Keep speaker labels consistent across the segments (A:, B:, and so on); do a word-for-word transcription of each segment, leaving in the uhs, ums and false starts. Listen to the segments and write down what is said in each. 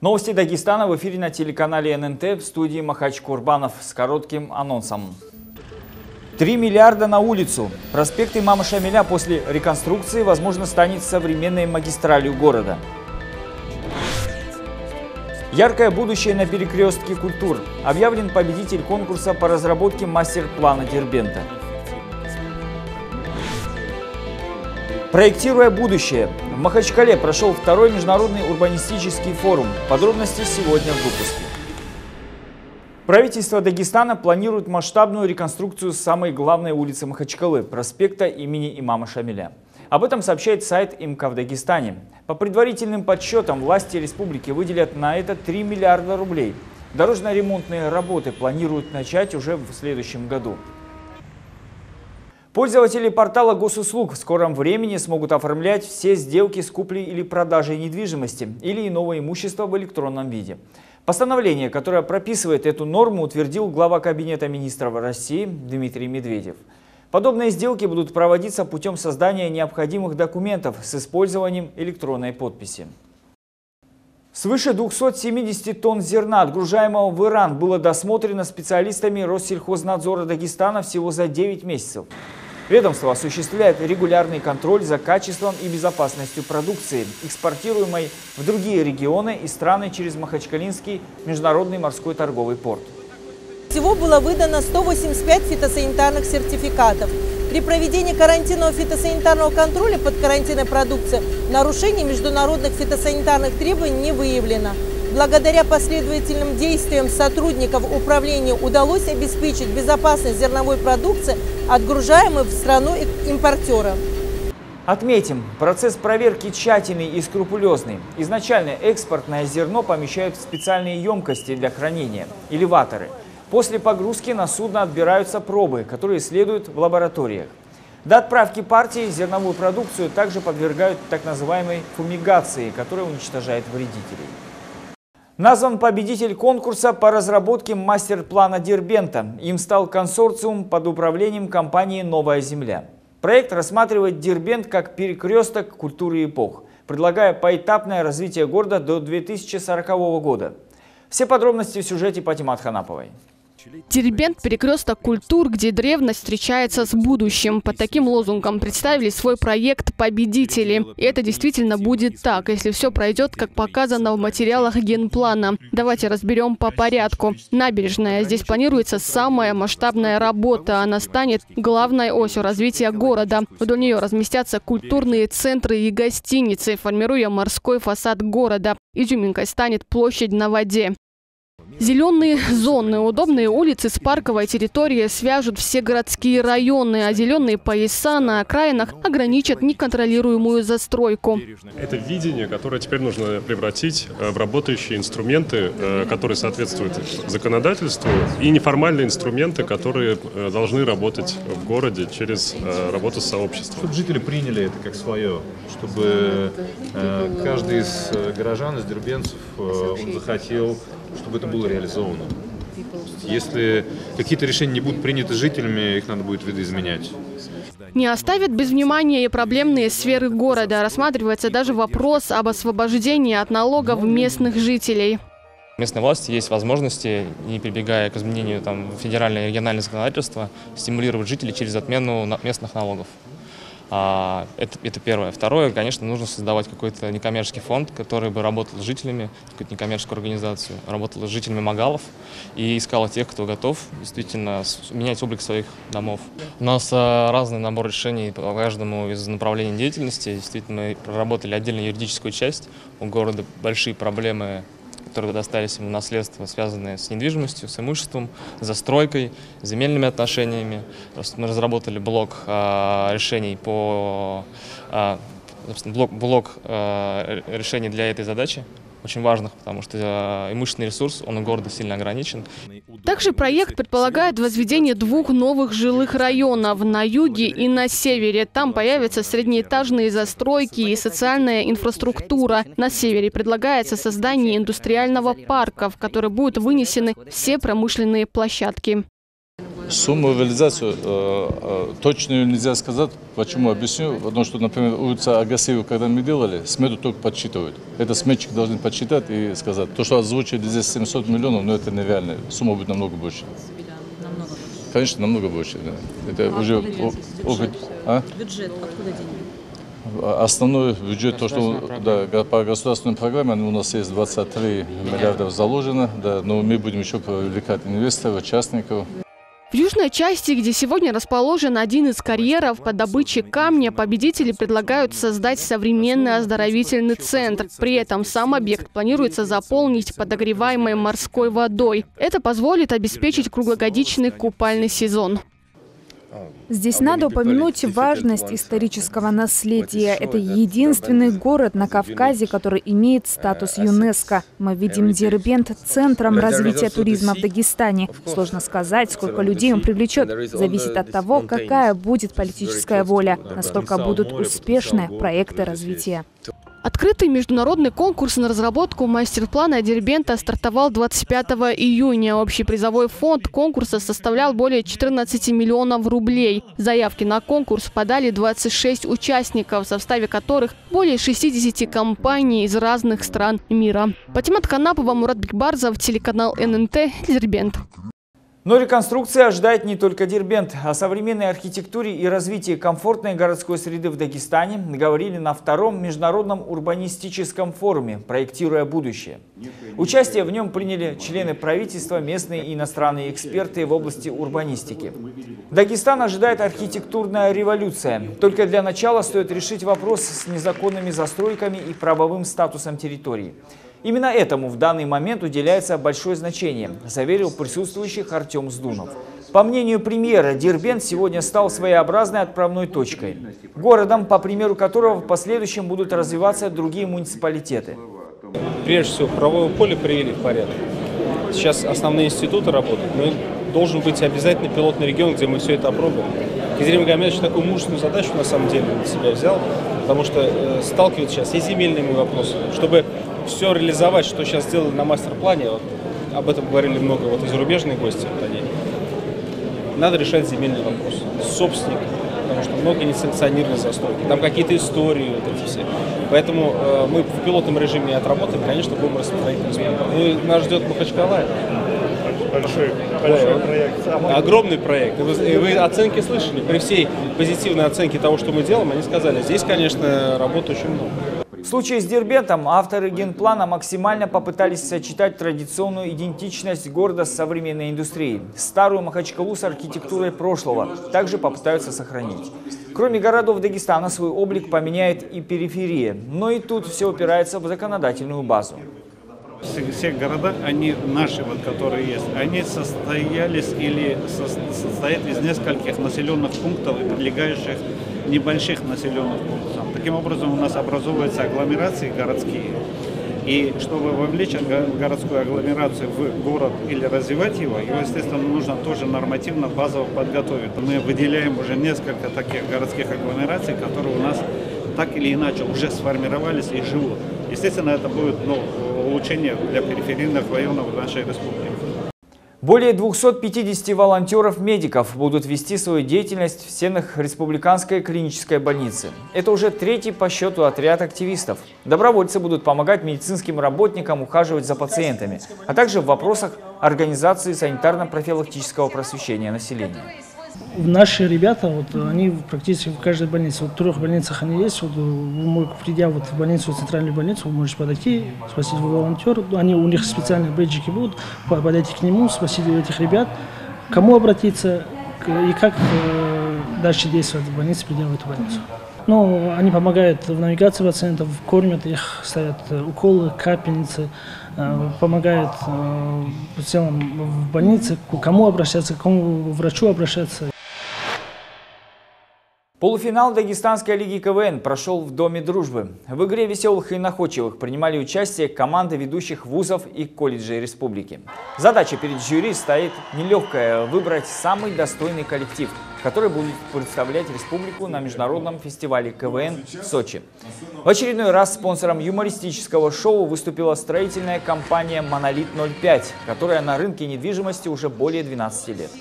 A: Новости Дагестана в эфире на телеканале эн эн тэ, в студии Махач Курбанов с коротким анонсом. Три миллиарда на улицу. Проспект Имама Шамиля после реконструкции, возможно, станет современной магистралью города. Яркое будущее на перекрестке культур. Объявлен победитель конкурса по разработке мастер-плана Дербента. Проектируя будущее. В Махачкале прошел второй международный урбанистический форум. Подробности сегодня в выпуске. Правительство Дагестана планирует масштабную реконструкцию самой главной улицы Махачкалы – проспекта имени Имама Шамиля. Об этом сообщает сайт эм ка в Дагестане. По предварительным подсчетам, власти республики выделят на это три миллиарда рублей. Дорожно-ремонтные работы планируют начать уже в следующем году. Пользователи портала госуслуг в скором времени смогут оформлять все сделки с куплей или продажей недвижимости или иного имущества в электронном виде. Постановление, которое прописывает эту норму, утвердил глава Кабинета министров России Дмитрий Медведев. Подобные сделки будут проводиться путем создания необходимых документов с использованием электронной подписи. Свыше двухсот семидесяти тонн зерна, отгружаемого в Иран, было досмотрено специалистами Россельхознадзора Дагестана всего за девять месяцев. Ведомство осуществляет регулярный контроль за качеством и безопасностью продукции, экспортируемой в другие регионы и страны через Махачкалинский международный морской торговый порт.
B: Всего было выдано сто восемьдесят пять фитосанитарных сертификатов. При проведении карантинного фитосанитарного контроля под карантинной продукцией нарушений международных фитосанитарных требований не выявлено. Благодаря последовательным действиям сотрудников управления удалось обеспечить безопасность зерновой продукции, отгружаемой в страну импортера.
A: Отметим, процесс проверки тщательный и скрупулезный. Изначально экспортное зерно помещают в специальные емкости для хранения – элеваторы. После погрузки на судно отбираются пробы, которые следуют в лабораториях. До отправки партии зерновую продукцию также подвергают так называемой фумигации, которая уничтожает вредителей. Назван победитель конкурса по разработке мастер-плана Дербента. Им стал консорциум под управлением компании «Новая Земля». Проект рассматривает Дербент как перекресток культуры эпох, предлагая поэтапное развитие города до две тысячи сорокового года. Все подробности в сюжете Патимат Ханаповой.
C: Дербент – перекресток культур, где древность встречается с будущим. Под таким лозунгом представили свой проект победители. И это действительно будет так, если все пройдет, как показано в материалах генплана. Давайте разберем по порядку. Набережная. Здесь планируется самая масштабная работа. Она станет главной осью развития города. Вдоль нее разместятся культурные центры и гостиницы, формируя морской фасад города. Изюминкой станет площадь на воде. Зеленые зоны, удобные улицы с парковой территорией свяжут все городские районы, а зеленые пояса на окраинах ограничат неконтролируемую застройку.
D: Это видение, которое теперь нужно превратить в работающие инструменты, которые соответствуют законодательству, и неформальные инструменты, которые должны работать в городе через работу с сообществом.
E: Чтобы жители приняли это как свое, чтобы каждый из горожан, из дербенцев, он захотел, чтобы это было реализовано. Если какие-то решения не будут приняты жителями, их надо будет видоизменять.
C: Не оставят без внимания и проблемные сферы города. Рассматривается даже вопрос об освобождении от налогов местных жителей.
F: Местной власти есть возможности, не прибегая к изменению там, федерального и регионального законодательства, стимулировать жителей через отмену местных налогов. А, это, это первое. Второе, конечно, нужно создавать какой-то некоммерческий фонд, который бы работал с жителями, какую-то некоммерческую организацию, работал с жителями Магалов и искал тех, кто готов действительно менять облик своих домов. У нас а, разный набор решений по каждому из направлений деятельности. Действительно, мы проработали отдельно юридическую часть. У города большие проблемы, которые достались ему в наследство, связанные с недвижимостью, с имуществом, с застройкой, земельными отношениями. Мы разработали блок э, решений по э, блок, блок э, решений для этой задачи, очень важных, потому что э, имущественный ресурс, он у города сильно ограничен.
C: Также проект предполагает возведение двух новых жилых районов на юге и на севере. Там появятся среднеэтажные застройки и социальная инфраструктура. На севере предлагается создание индустриального парка, в который будут вынесены все промышленные площадки.
G: Сумму реализацию э, э, точную нельзя сказать. Почему? Объясню. Потому что, например, улица Агасиева, когда мы делали, смету только подсчитывают. Это сметчик должен подсчитать и сказать. То, что озвучили здесь семьсот миллионов, но это нереально. Сумма будет намного больше.
H: Намного больше.
G: Конечно, намного больше. Да. Это
H: а
G: уже
H: откуда деньги? Бюджет,
G: а?
H: бюджет, откуда деньги?
G: Основной бюджет, то, что да, по государственной программе у нас есть двадцать три миллиарда заложено, да, но мы будем еще привлекать инвесторов, участников.
C: В южной части, где сегодня расположен один из карьеров по добыче камня, победители предлагают создать современный оздоровительный центр. При этом сам объект планируется заполнить подогреваемой морской водой. Это позволит обеспечить круглогодичный купальный сезон.
I: Здесь надо упомянуть важность исторического наследия. Это единственный город на Кавказе, который имеет статус ЮНЕСКО. Мы видим Дербент центром развития туризма в Дагестане. Сложно сказать, сколько людей он привлечет. Зависит от того, какая будет политическая воля, насколько будут успешны проекты развития.
C: Открытый международный конкурс на разработку мастер-плана Дербента стартовал двадцать пятого июня. Общий призовой фонд конкурса составлял более четырнадцати миллионов рублей. Заявки на конкурс подали двадцать шесть участников, в составе которых более шестидесяти компаний из разных стран мира. Патимат Канапова, Мурат Бекбарзов, телеканал эн эн тэ, Дербент.
A: Но реконструкция ожидает не только Дербент. О современной архитектуре и развитии комфортной городской среды в Дагестане говорили на втором международном урбанистическом форуме «Проектируя будущее». Участие в нем приняли члены правительства, местные и иностранные эксперты в области урбанистики. Дагестан ожидает архитектурная революция. Только для начала стоит решить вопрос с незаконными застройками и правовым статусом территории. Именно этому в данный момент уделяется большое значение, заверил присутствующих Артем Сдунов. По мнению премьера, Дербент сегодня стал своеобразной отправной точкой. Городом, по примеру которого в последующем будут развиваться другие муниципалитеты.
J: Прежде всего, правовое поле привели в порядок. Сейчас основные институты работают, но должен быть обязательно пилотный регион, где мы все это опробуем. Кизрим Магомедович такую мужественную задачу на самом деле на себя взял, потому что э, сталкиваются сейчас и с земельными вопросами, чтобы все реализовать, что сейчас сделали на мастер-плане, вот, об этом говорили много вот и зарубежные гости, вот они, надо решать земельный вопрос с собственником, потому что много несанкционированной застройки, там какие-то истории, вот эти все. Поэтому э, мы в пилотном режиме отработаем, конечно, будем распространять. Ну, нас ждет Махачкала.
K: Большой, большой проект.
J: Огромный проект. Вы, вы оценки слышали? При всей позитивной оценке того, что мы делаем, они сказали, здесь, конечно, работы очень много.
A: В случае с Дербентом авторы генплана максимально попытались сочетать традиционную идентичность города с современной индустрией. Старую Махачкалу с архитектурой прошлого также попытаются сохранить. Кроме городов Дагестана, свой облик поменяет и периферия. Но и тут все упирается в законодательную базу.
K: Все, все города, они наши, вот, которые есть, они состоялись или со, состоят из нескольких населенных пунктов и прилегающих небольших населенных пунктов. Таким образом, у нас образовываются агломерации городские. И чтобы вовлечь городскую агломерацию в город или развивать его, его, естественно, нужно тоже нормативно, базово подготовить. Мы выделяем уже несколько таких городских агломераций, которые у нас так или иначе уже сформировались и живут. Естественно, это будет ну, улучшение для периферийных районов нашей республики.
A: Более двухсот пятидесяти волонтеров-медиков будут вести свою деятельность в стенах Республиканской клинической больницы. Это уже третий по счету отряд активистов. Добровольцы будут помогать медицинским работникам ухаживать за пациентами, а также в вопросах организации санитарно-профилактического просвещения населения.
L: Наши ребята, вот, они практически в каждой больнице, вот в трех больницах они есть, вот, вы, придя вот в больницу, в центральную больницу, вы можете подойти, спросить волонтера, они, у них специальные бейджики будут, подойти к нему, спросить у этих ребят, кому обратиться и как э, дальше действовать в больнице, придя в эту больницу. Ну, они помогают в навигации пациентов, кормят их, ставят уколы, капельницы, э, помогают э, в целом в больнице, к кому обращаться, к какому врачу обращаться.
A: Полуфинал Дагестанской лиги ка вэ эн прошел в Доме дружбы. В игре веселых и находчивых принимали участие команды ведущих вузов и колледжей республики. Задача перед жюри стоит нелегкая – выбрать самый достойный коллектив, который будет представлять республику на международном фестивале ка вэ эн в Сочи. В очередной раз спонсором юмористического шоу выступила строительная компания «Монолит ноль пять», которая на рынке недвижимости уже более двенадцати лет.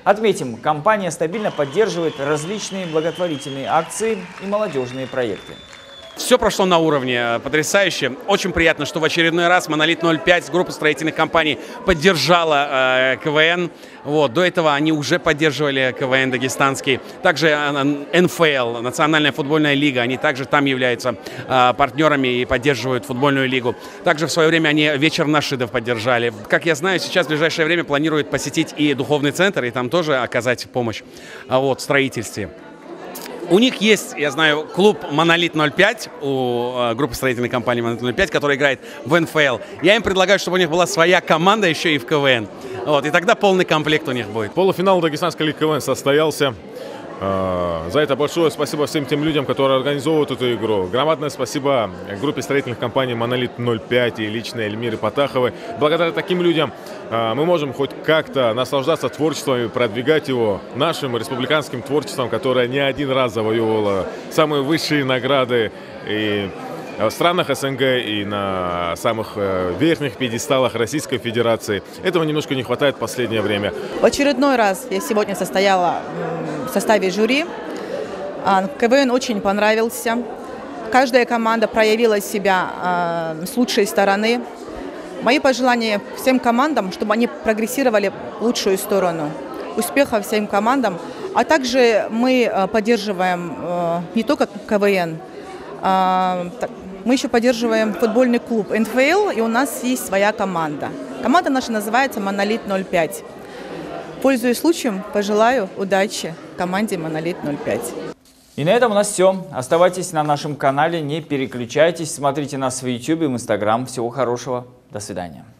A: Отметим, компания стабильно поддерживает различные благотворительные акции и молодежные проекты.
M: Все прошло на уровне, потрясающе. Очень приятно, что в очередной раз «Монолит ноль пять», группа строительных компаний, поддержала э, КВН. Вот, до этого они уже поддерживали КВН дагестанский. Также эн эф эл, Национальная футбольная лига, они также там являются э, партнерами и поддерживают футбольную лигу. Также в свое время они вечер нашидов поддержали. Как я знаю, сейчас в ближайшее время планируют посетить и духовный центр, и там тоже оказать помощь а, вот, в строительстве. У них есть, я знаю, клуб «Монолит ноль пять», у э, группы строительной компании «Монолит ноль пять», которая играет в эн эф эл. Я им предлагаю, чтобы у них была своя команда еще и в КВН. Вот, и тогда полный комплект у них будет.
N: Полуфинал Дагестанской лиги КВН состоялся. За это большое спасибо всем тем людям, которые организовывают эту игру. Громадное спасибо группе строительных компаний «Монолит ноль пять» и лично Эльмире Потаховой. Благодаря таким людям мы можем хоть как-то наслаждаться творчеством и продвигать его нашим республиканским творчеством, которое не один раз завоевывало самые высшие награды и в странах эс эн гэ и на самых верхних пьедесталах Российской Федерации. Этого немножко не хватает в последнее время.
O: В очередной раз я сегодня состояла в составе жюри. КВН очень понравился. Каждая команда проявила себя с лучшей стороны. Мои пожелания всем командам, чтобы они прогрессировали в лучшую сторону. Успехов всем командам. А также мы поддерживаем не только КВН, мы еще поддерживаем футбольный клуб эн эф эл, и у нас есть своя команда. Команда наша называется «Монолит ноль пять». Пользуясь случаем, пожелаю удачи команде «Монолит ноль пять».
A: И на этом у нас все. Оставайтесь на нашем канале, не переключайтесь, смотрите нас в ютубе, в инстаграм. Всего хорошего, до свидания.